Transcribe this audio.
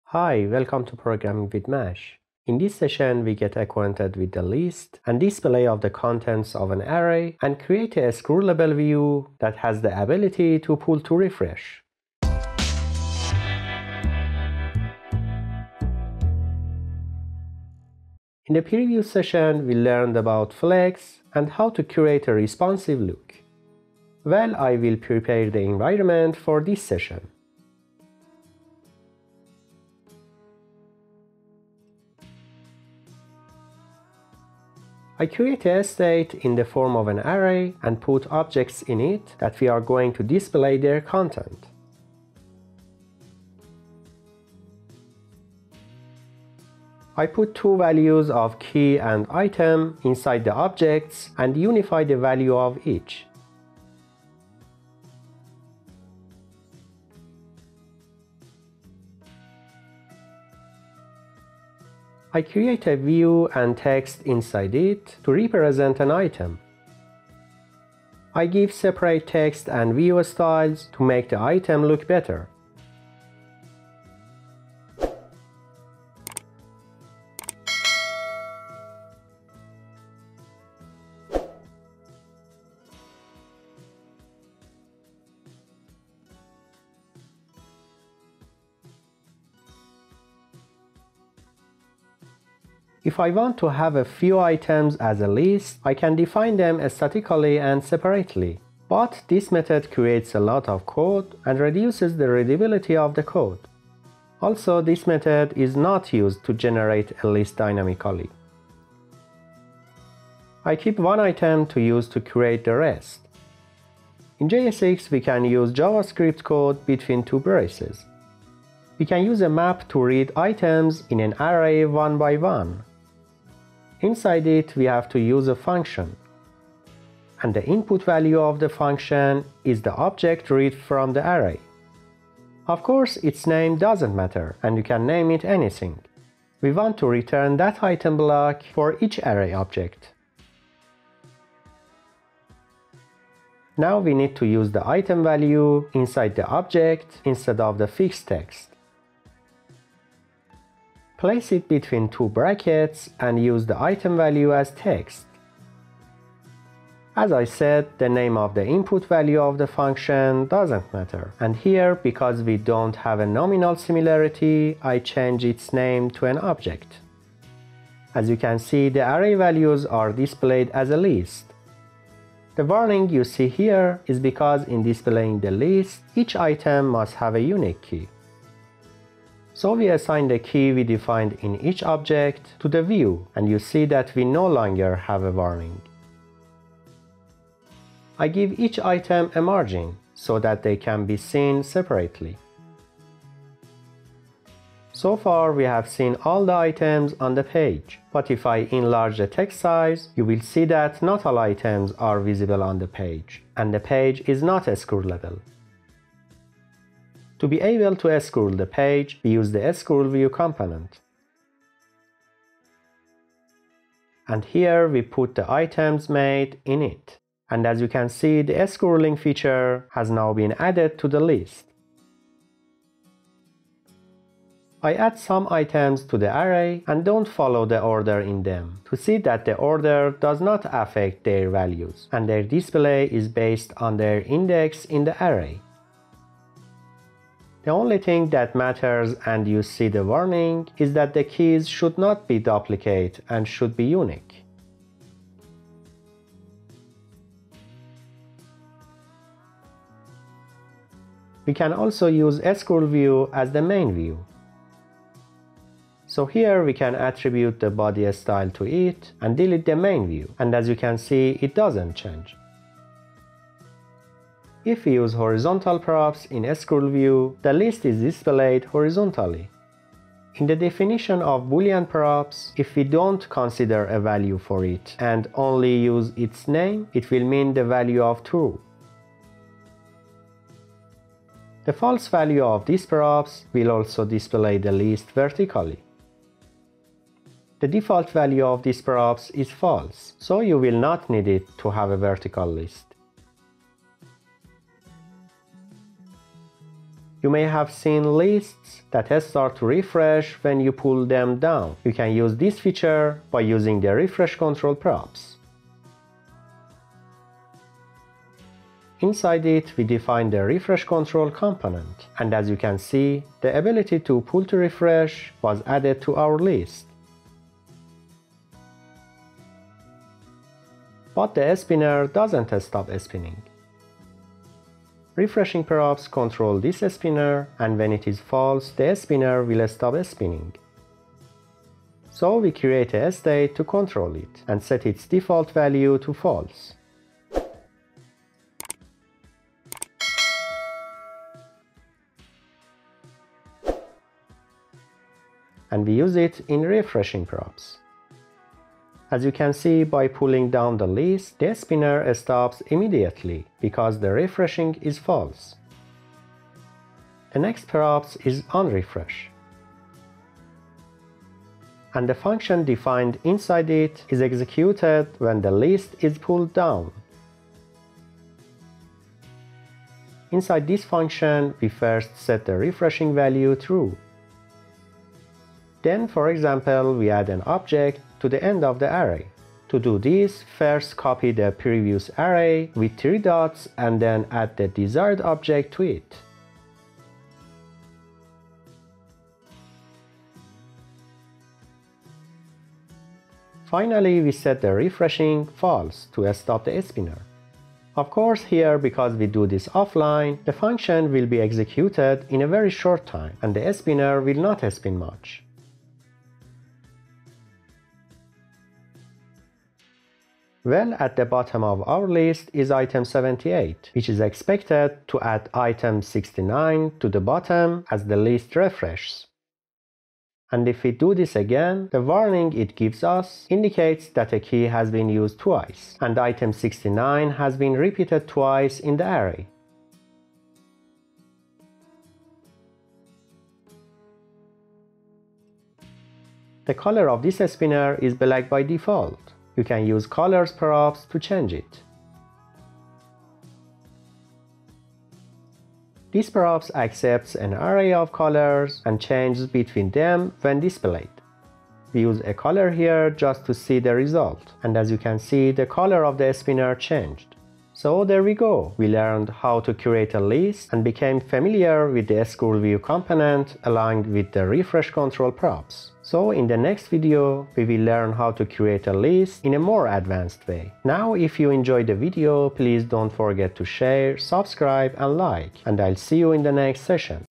Hi, welcome to Programming with MASH. In this session, we get acquainted with the list and display of the contents of an array and create a scrollable view that has the ability to pull to refresh. In the previous session, we learned about flex and how to create a responsive look. Well, I will prepare the environment for this session. I create a state in the form of an array and put objects in it that we are going to display their content. I put two values of key and item inside the objects and unify the value of each. I create a view and text inside it to represent an item. I give separate text and view styles to make the item look better. If I want to have a few items as a list, I can define them statically and separately. But this method creates a lot of code and reduces the readability of the code. Also, this method is not used to generate a list dynamically. I keep one item to use to create the rest. In JSX, we can use JavaScript code between two braces. We can use a map to read items in an array one by one. Inside it, we have to use a function. And the input value of the function is the object read from the array. Of course, its name doesn't matter, and you can name it anything. We want to return that item block for each array object. Now we need to use the item value inside the object instead of the fixed text. Place it between two brackets and use the item value as text. As I said, the name of the input value of the function doesn't matter. And here, because we don't have a nominal similarity, I change its name to an object. As you can see, the array values are displayed as a list. The warning you see here is because in displaying the list, each item must have a unique key. So we assign the key we defined in each object to the view, and you see that we no longer have a warning. I give each item a margin so that they can be seen separately. So far we have seen all the items on the page, but if I enlarge the text size, you will see that not all items are visible on the page, and the page is not scrollable. To be able to scroll the page, we use the scroll view component. And here we put the items made in it. And as you can see, the scrolling feature has now been added to the list. I add some items to the array and don't follow the order in them to see that the order does not affect their values and their display is based on their index in the array. The only thing that matters, and you see the warning, is that the keys should not be duplicate and should be unique. We can also use scroll view as the main view. So here we can attribute the body style to it and delete the main view, and as you can see, it doesn't change. If we use horizontal props in scroll view, the list is displayed horizontally. In the definition of Boolean props, if we don't consider a value for it and only use its name, it will mean the value of true. The false value of these props will also display the list vertically. The default value of these props is false, so you will not need it to have a vertical list. You may have seen lists that start to refresh when you pull them down. You can use this feature by using the refresh control props. Inside it, we define the refresh control component, and as you can see, the ability to pull to refresh was added to our list. But the spinner doesn't stop spinning. Refreshing props control this spinner, and when it is false, the spinner will stop spinning. So we create a state to control it and set its default value to false. And we use it in refreshing props. As you can see, by pulling down the list, the spinner stops immediately because the refreshing is false. The next props is onRefresh. And the function defined inside it is executed when the list is pulled down. Inside this function, we first set the refreshing value true. Then, for example, we add an object to the end of the array. To do this, first copy the previous array with 3 dots and then add the desired object to it. Finally, we set the refreshing false to stop the spinner. Of course, here, because we do this offline, the function will be executed in a very short time and the spinner will not spin much. Well, at the bottom of our list is item 78, which is expected to add item 69 to the bottom as the list refreshes. And if we do this again, the warning it gives us indicates that a key has been used twice, and item 69 has been repeated twice in the array. The color of this spinner is black by default. You can use colors props to change it. This props accepts an array of colors and changes between them when displayed. We use a color here just to see the result, and as you can see, the color of the spinner changed. So there we go. We learned how to create a list and became familiar with the scrollView component aligned with the refresh control props. So in the next video, we will learn how to create a list in a more advanced way. Now, if you enjoyed the video, please don't forget to share, subscribe and like, and I'll see you in the next session.